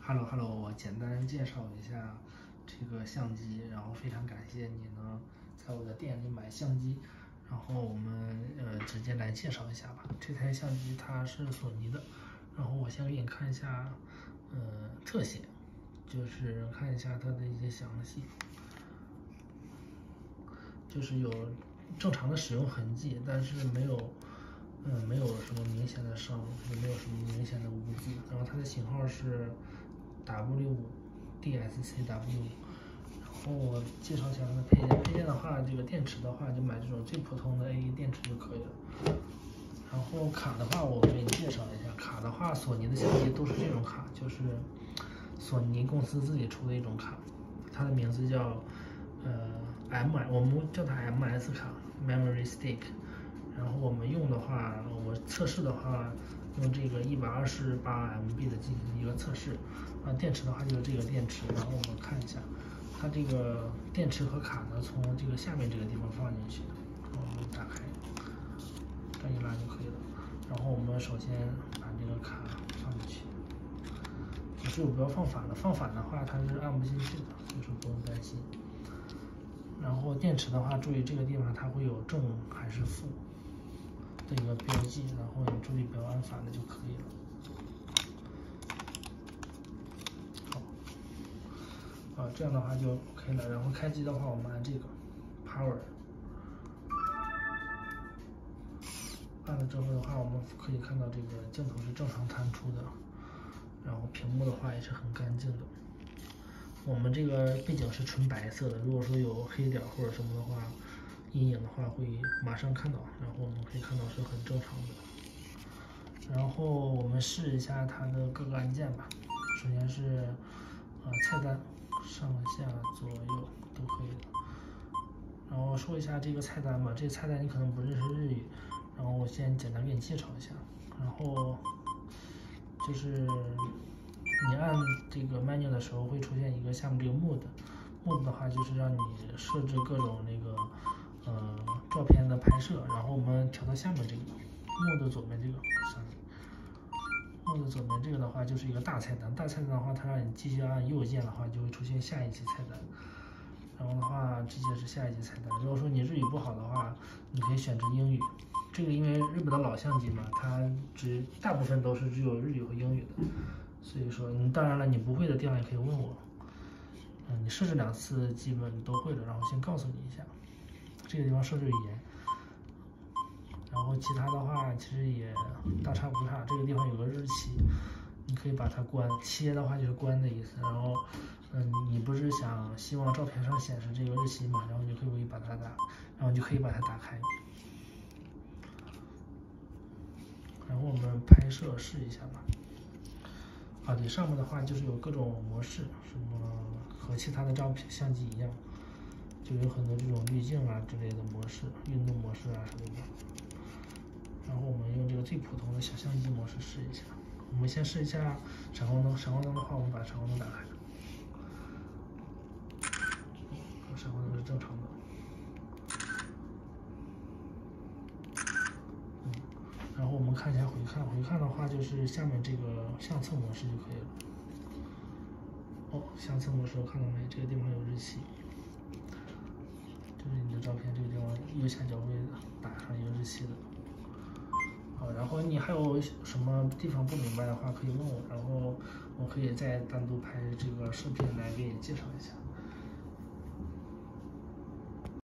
Hello，我简单介绍一下这个相机，然后非常感谢你能在我的店里买相机，然后我们直接来介绍一下吧。这台相机它是索尼的，然后我先给你看一下特写，就是看一下它的一些详细，就是有正常的使用痕迹，但是没有什么明显的伤，也没有什么明显的污渍。然后它的型号是W5DSCW。然后我介绍一下它的配件。配件的话，这个电池的话就买这种最普通的 AA 电池就可以了。然后卡的话，我给你介绍一下。卡的话，索尼的相机都是这种卡，就是索尼公司自己出的一种卡，它的名字叫我们叫它 MS 卡 Memory Stick。然后我们用的话，我测试的话，用这个128MB 的进行一个测试。电池的话就是这个电池，然后我们看一下，它这个电池和卡呢，从这个下面这个地方放进去，然后我们打开，这样一拉就可以了。然后我们首先把这个卡放进去，注意不要放反了，放反的话它是按不进去的，所以说不用担心。然后电池的话，注意这个地方它会有正还是负的一个标记，然后你注意不要按反了就可以了。好，这样的话就 OK 了。然后开机的话，我们按这个 Power， 按了之后的话，我们可以看到这个镜头是正常弹出的，然后屏幕的话也是很干净的。我们这个背景是纯白色的，如果说有黑点或者什么的话，阴影的话会马上看到，然后我们可以看到是很正常的。然后我们试一下它的各个按键吧。首先是菜单，上下左右都可以的。然后说一下这个菜单吧，这个菜单你可能不认识日语，然后我先简单给你介绍一下。然后就是你按这个 menu 的时候会出现一个下面这个 mode 的话就是让你设置各种那个照片的拍摄，然后我们调到下面这个 mode 左边这个上面。mode 左边这个的话就是一个大菜单，大菜单的话它让你继续按右键的话就会出现下一级菜单。然后的话，这些是下一级菜单。如果说你日语不好的话，你可以选择英语。这个因为日本的老相机嘛，它大部分都是只有日语和英语的，所以说当然了，你不会的地方也可以问我。你设置2次基本都会了，然后先告诉你一下，这个地方设置语言。然后其他的话其实也大差不差。这个地方有个日期，你可以把它关，切的话就是关的意思。然后你不是希望照片上显示这个日期嘛，然后你就可以把它打开。然后我们拍摄试一下吧。对，上面的话就是有各种模式，什么和其他的相机一样，就有很多这种滤镜啊之类的模式，运动模式啊什么的。然后我们用这个最普通的小相机模式试一下。我们先试一下闪光灯，闪光灯的话，我们把闪光灯打开。闪光灯是正常的。然后我们看一下回看，回看的话就是下面这个相册模式就可以了。相册模式我看到没？这个地方有日期，这是你的照片，这个地方右下角会打上一个日期的。好，然后你还有什么地方不明白的话可以问我，然后我可以再单独拍这个视频来给你介绍一下。